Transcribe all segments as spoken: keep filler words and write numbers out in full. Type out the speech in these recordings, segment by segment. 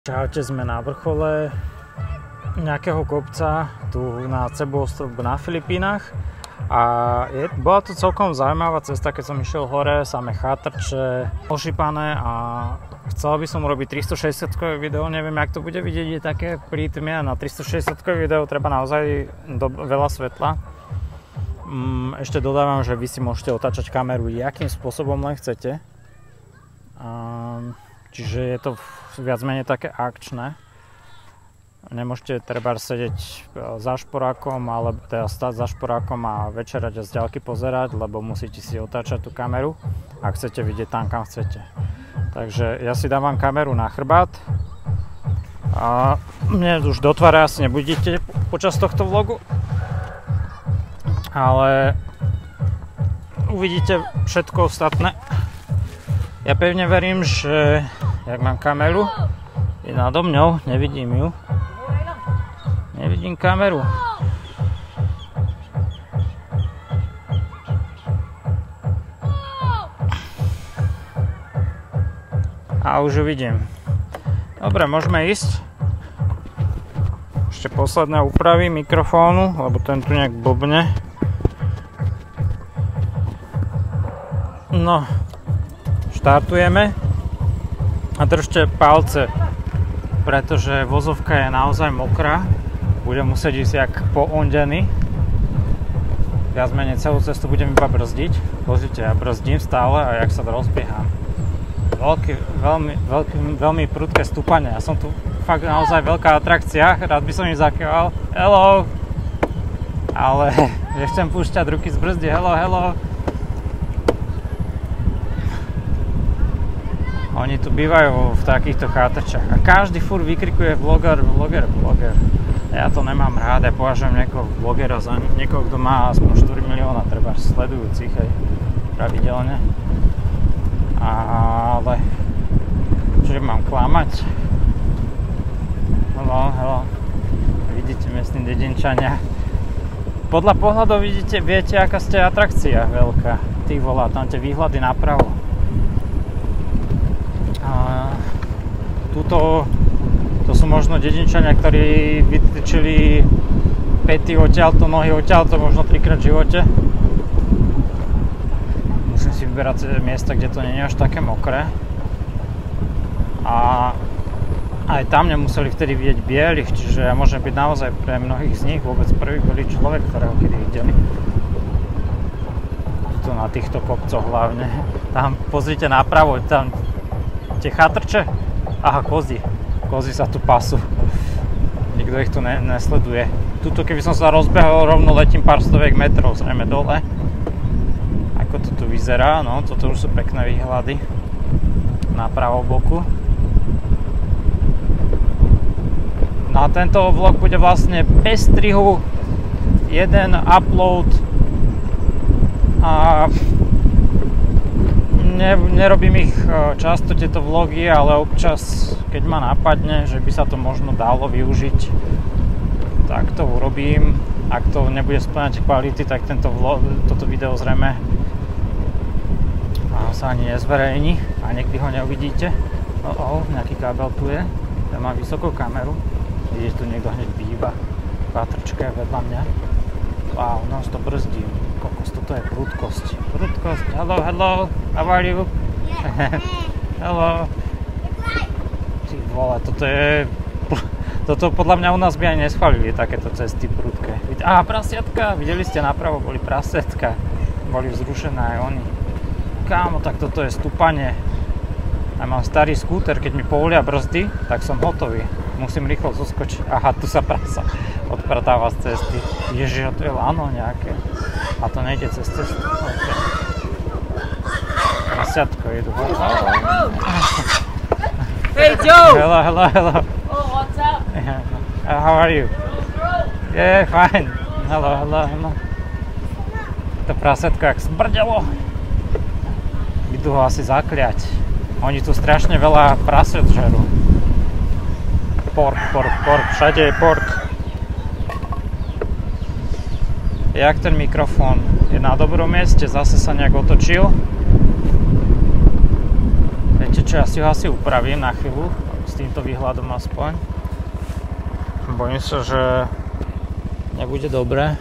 Čaute, sme na vrchole nejakého kopca tu na Cebu ostrovu na Filipínach a je, bola to celkom zaujímavá cesta, keď som išiel hore, samé chátrče, ošípané a chcel by som urobiť tristošesťdesiatkové video, neviem jak to bude vidieť, je také pri tme a na tristošesťdesiatkové video treba naozaj do, veľa svetla. Ešte dodávam, že vy si môžete otáčať kameru jakým spôsobom len chcete. Čiže je to viac menej také akčné. Nemôžete treba sedieť za šporákom, alebo teda stať za šporákom a večerať a z ďalky pozerať, lebo musíte si otáčať tú kameru a chcete vidieť tam, kam chcete. Takže ja si dávam kameru na chrbát a mne už do tváre asi nebudete počas tohto vlogu, ale uvidíte všetko ostatné. Ja pevne verím, že jak mám kameru, je nado mňou, nevidím ju. Nevidím kameru. A už ju vidím. Dobre, môžeme ísť. Ešte posledné úpravy mikrofónu, lebo ten tu nejak blbne. No. Štartujeme a držte palce, pretože vozovka je naozaj mokrá, budem musieť ísť jak poondený, viac menej celú cestu budem iba brzdiť. Pozrite, ja brzdím stále a jak sa rozbieham. Veľký, veľmi, veľký, veľmi prudké stúpanie, ja som tu fakt naozaj veľká atrakcia, rád by som im zakýval hello, ale nechcem púšťať ruky z brzdy, hello, hello. Oni tu bývajú v takýchto chátrčách a každý furt vykrikuje vloger, vloger, vloger. Ja to nemám rád, ja považujem niekoho vlogera za niekoho, kto má aspoň štyri milióna treba sledujúcich aj pravidelne. Ale čiže mám klamať? Hello, hello. Vidíte miestni dedinčania. Podľa pohľadov vidíte, viete aká ste atrakcia veľká. Ty volá, tam tie výhľady napravo. Tuto, to sú možno dedinčania, ktorí vytýčili päty odtiaľto, nohy odtiaľto, možno trikrát v živote. Musím si vyberať miesta, kde to nie je až také mokré. A aj tam nemuseli vtedy vidieť bielých, čiže ja môžem byť naozaj pre mnohých z nich vôbec prvý bielý človek, ktorého kedy videli. Tuto na týchto kopcoch hlavne. Tam pozrite napravo, tam tie chátrče. Aha, kozy. Kozy sa tu pasú. Nikto ich tu ne, nesleduje. Tuto keby som sa rozbehol, rovno letím pár stoviek metrov zrejme dole. Ako to tu vyzerá, no toto už sú pekné výhľady. Na pravom boku. No a tento vlog bude vlastne bez strihu. Jeden upload. A nerobím ich často tieto vlogy, ale občas, keď ma napadne, že by sa to možno dalo využiť, tak to urobím. Ak to nebude spĺňať kvality, tak tento vlog, toto video zrejme sa ani nezverejní a nikdy ho neuvidíte. Oh, oh, nejaký kábel tu je. Ja mám vysokú kameru. Vidíte, tu niekto hneď býva. Pátrčka je vedľa mňa. Wow, no to brzdím. Kokos, toto je prudkosť. Prudkosť. Hello, hello. How are you? Hello. Ty vole, toto je... Toto podľa mňa u nás by aj neschválili takéto cesty prudké. Á, prasiatka. Videli ste napravo, boli prasiatka. Boli vzrušené aj oni. Kámo, tak toto je stúpanie. A mám starý skúter, keď mi povolia brzdy, tak som hotový. Musím rýchlo zoskočiť. Aha, tu sa prasa odpratáva z cesty. Ježiš, to je lano nejaké. A to nejde cez cestu. Okay. Prasiatko idú. Hey Joe! Hello, hello, hello. Oh, what's up? Yeah. Uh, how are you? Yeah, fine. Hello, hello, hello. To prasiatko jak smrdelo. Idú ho asi zakliať. Oni tu strašne veľa prasiat žerú. Pork, pork, pork, všade je pork. Jak ten mikrofón je na dobrom mieste, zase sa nejak otočil. Viete čo, ja si ho asi upravím na chvíľu, s tým týmto výhľadom aspoň. Bojím sa, že nebude dobré.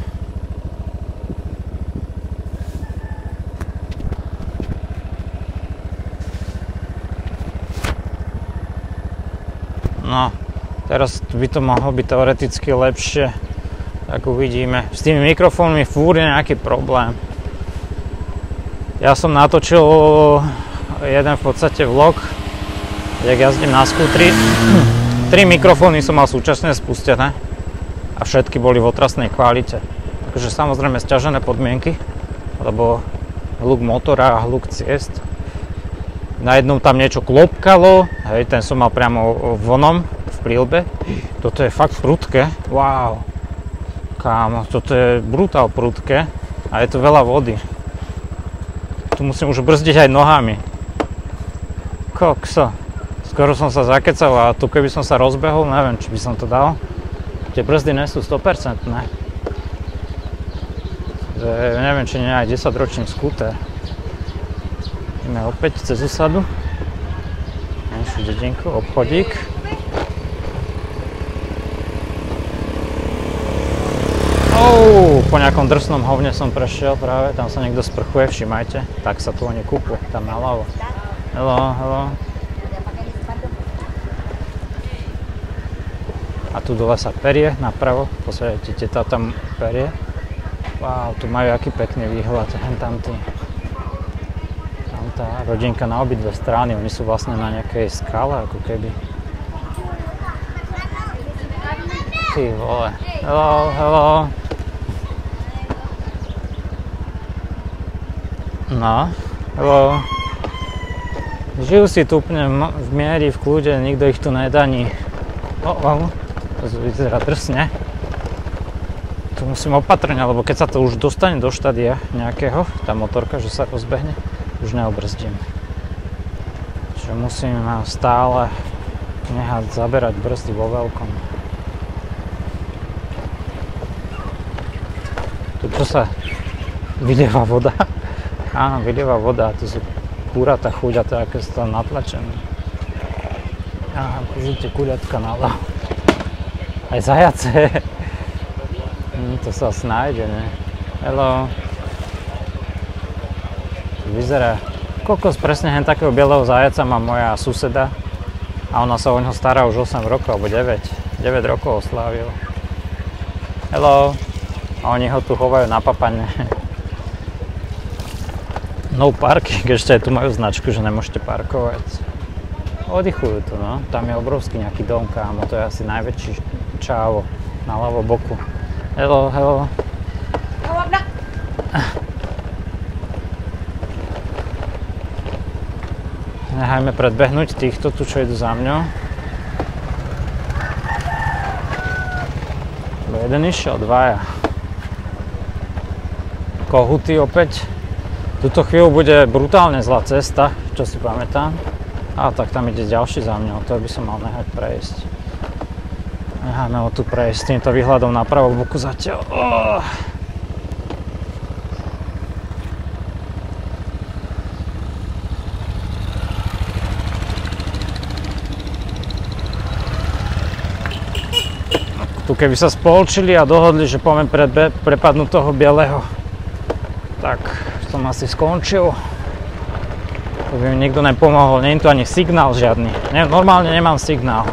No, teraz by to mohlo byť teoreticky lepšie, tak uvidíme. S tými mikrofónmi fúr je nejaký problém. Ja som natočil jeden v podstate vlog, jak jazdím na skútri. Tri mikrofóny som mal súčasne spustené a všetky boli v otrasnej kvalite. Takže samozrejme sťažené podmienky, lebo hluk motora a hluk ciest. Na jednom tam niečo klopkalo, hej, ten som mal priamo vonom v prílbe. Toto je fakt prudké, wow. Kámo, toto je brutál prudké a je to veľa vody. Tu musím už brzdiť aj nohami. Kokso. Skoro som sa zakecal a tu keby som sa rozbehol, neviem, či by som to dal. Tie brzdy nie sú sto percent, ne? Neviem, či nie aj desaťročný skúter. Ideme opäť cez osadu. Menšiu dedinku, obchodík. Oh, po nejakom drsnom hovne som prešiel práve, tam sa niekto sprchuje, všimajte. Tak sa tu oni kúpuje, tam naľavo. Hello, hello. A tu dole sa perie, napravo, pozrite, teta tam perie. Wow, tu majú aký pekný výhľad, hen tam tí. Tam tá rodinka na obidve strany, oni sú vlastne na nejakej skale, ako keby. Ty vole, hello, hello. No, hello. Žijú si tu úplne v mieri, v kľude, nikto ich tu nedaní. Oh, oh. To vyzerá drsne. Tu musím opatrne, lebo keď sa to už dostane do štádia nejakého, tá motorka, že sa rozbehne, už neobrzdím. Čiže musím stále nehať zaberať brzdy vo veľkom. Tu čo sa vylieva voda? Áno, vylieva voda, tu sú kúrata chuďaté, aké sú tam natlačené. Aha, pozrite, kuľatka naľavo. Aj zajace. Hm, to sa asi nájde, ne? Hello. Vyzerá. Kokos, presne hen takého bieleho zajaca má moja suseda. A ona sa o ňo stará už osem rokov, alebo deväť. deväť rokov oslávil. Hello. A oni ho tu chovajú na papane. No parking, ešte aj tu majú značku, že nemôžete parkovať. Oddychujú tu, no. Tam je obrovský nejaký dom, kámo, to je asi najväčší čávo na ľavo boku. Hello, hello. Nechajme predbehnúť týchto tu, čo idú za mňou. Jeden išiel, dvaja. Kohuty opäť. Tuto chvíľu bude brutálne zlá cesta, čo si pamätám. A tak tam ide ďalší za mňou, to by som mal nehať prejsť. Necháme ho tu prejsť s týmto výhľadom na pravú boku zatiaľ. Oh. Tu keby sa spolčili a dohodli, že poďme prepadnúť toho bieleho, tak som asi skončil. To by mi nikto nepomohol, nie je tu ani signál žiadny. Ne, normálne nemám signál.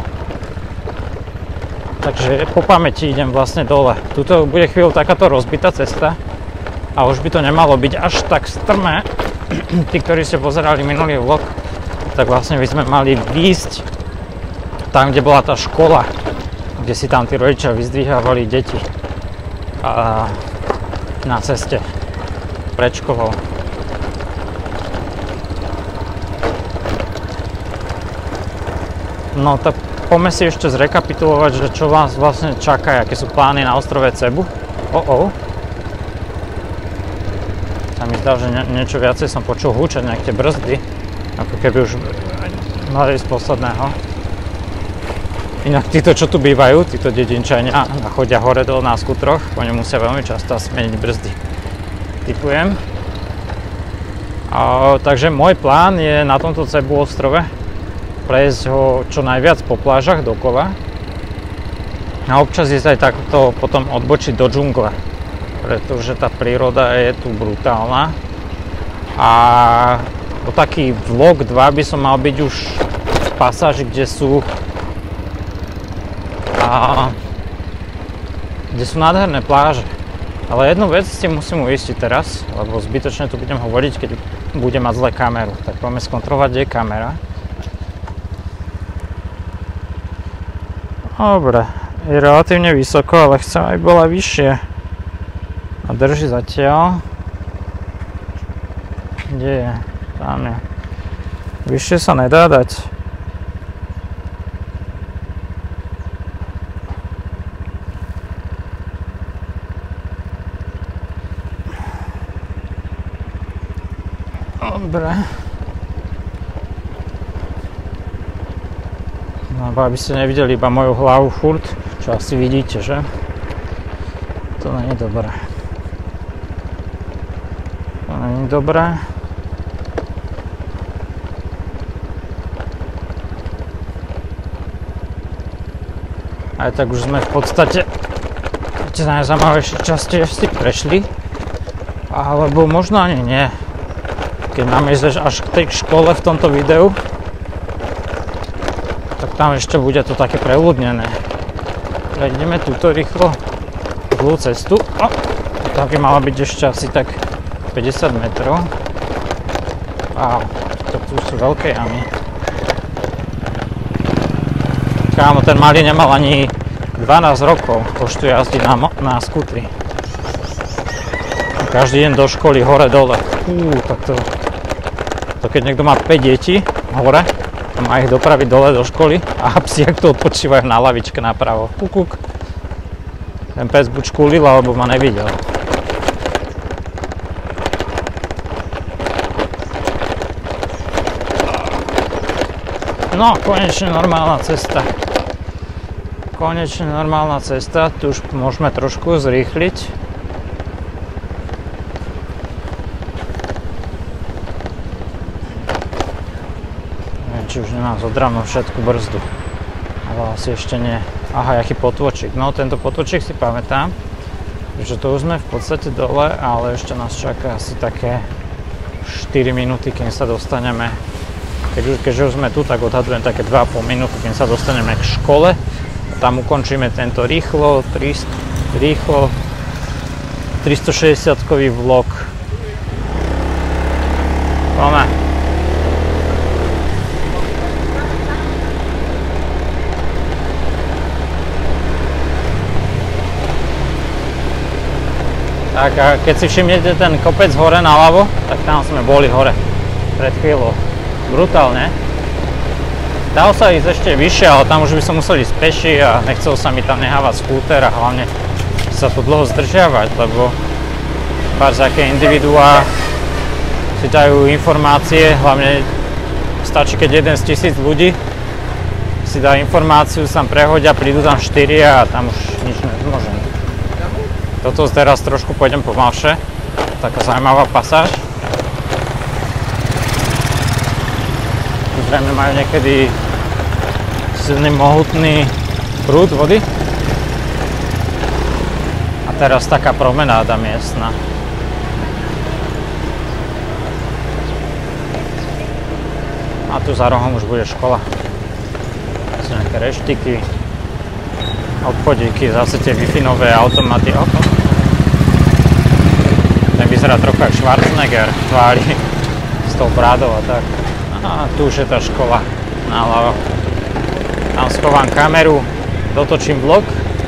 Takže po pamäti idem vlastne dole. Tuto bude chvíľu takáto rozbitá cesta a už by to nemalo byť až tak strmé. Tí, ktorí ste pozerali minulý vlog, tak vlastne by sme mali výjsť tam, kde bola tá škola, kde si tam tí rodičia vyzdvíhávali deti a na ceste pred školou. No tak poďme si ešte zrekapitulovať, že čo vás vlastne čaká, aké sú plány na ostrove Cebu. Oh, oh. Sa mi zdá, že nie, niečo viacej som počul húčať, nejaké brzdy, ako keby už mali z posledného. Inak títo, čo tu bývajú, títo dedinčania, chodia hore dole na skutroch, oni musia veľmi často zmeniť brzdy. Tipujem. A, takže môj plán je na tomto Cebu ostrove prejsť ho čo najviac po plážach dokola. A občas ísť aj takto potom odbočiť do džungle, pretože tá príroda je tu brutálna. A o taký vlog dva by som mal byť už v pasáži, kde sú a kde sú nádherné pláže. Ale jednu vec si musím uistiť teraz, lebo zbytočne tu budem hovoriť, keď budem mať zle kameru. Tak poďme skontrolovať, kde je kamera. Dobre, je relatívne vysoko, ale chcem, aby bola vyššie. A drží zatiaľ. Kde je? Tam je. Vyššie sa nedá dať. Dobre. No, aby ste nevideli iba moju hlavu furt, čo asi vidíte, že? To nie je dobré. To nie je dobré. Aj tak už sme v podstate tie najzaujímavejšie časti si prešli. Alebo možno ani nie. Keď máme ísť až k tej škole v tomto videu, tak tam ešte bude to také preľudnené. Prejdeme túto rýchlo zlú cestu. O, to by mala byť ešte asi tak päťdesiat metrov. Wow, to tu sú veľké jamy. Kámo, ten malý nemal ani dvanásť rokov, už tu jazdí na, na skútri. Každý deň do školy hore-dole. Uuu, tak to... To keď niekto má päť detí hore, a má ich dopraviť dole do školy a psi jak to odpočívajú na lavičke napravo. Kukuk. Ten pes buď škúlil, alebo ma nevidel. No, konečne normálna cesta. Konečne normálna cesta. Tu už môžeme trošku zrýchliť. Či už nemám zodravnú všetku brzdu. Ale asi ešte nie. Aha, jaký potôčik. No, tento potôčik si pamätám, že to už sme v podstate dole, ale ešte nás čaká asi také štyri minúty, kým sa dostaneme. Keď už, keďže už sme tu, tak odhadujem také dva a pol minúty, kým sa dostaneme k škole. Tam ukončíme tento rýchlo, tristo, rýchlo tristošesťdesiatkový vlog. Poďme. Tak a keď si všimnete ten kopec hore naľavo, tak tam sme boli hore pred chvíľou. Brutálne. Dalo sa ísť ešte vyššie, ale tam už by som musel ísť peši a nechcel sa mi tam nehávať skúter a hlavne sa tu dlho zdržiavať, lebo pár aké individuá si dajú informácie, hlavne stačí, keď jeden z tisíc ľudí si dá informáciu, sa prehodia, prídu tam štyri a tam už nič nezmôžem. Toto teraz trošku pôjdem pomalšie, taká zaujímavá pasáž. Zrejme majú niekedy silný, mohutný prúd vody. A teraz taká promenáda miestna. A tu za rohom už bude škola. Sú nejaké reštiky, obchodíky, zase tie Wi-Fi-nové automaty. Oh, oh. Ten vyzerá trochu jak Schwarzenegger, tvári s tou brádou a tak. A tu už je tá škola naľavo. Tam schovám kameru, dotočím vlog.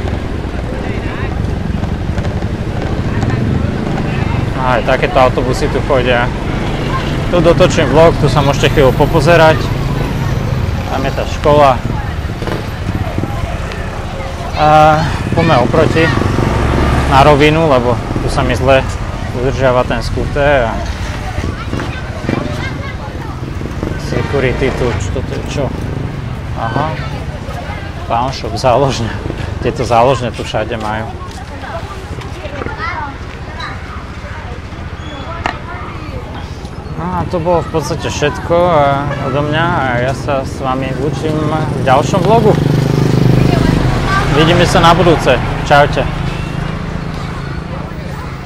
Aj takéto autobusy tu chodia. Tu dotočím vlog, tu sa môžete chvíľu popozerať. Tam je tá škola. A poďme oproti na rovinu, lebo tu sa mi zle udržiava ten skúter. A security tu, čo toto je čo? Aha. Pawn shop, záložňa. Tieto záložne tu všade majú. No a to bolo v podstate všetko odo mňa a ja sa s vami učím v ďalšom vlogu. Vidíme sa na budúce. Čaute.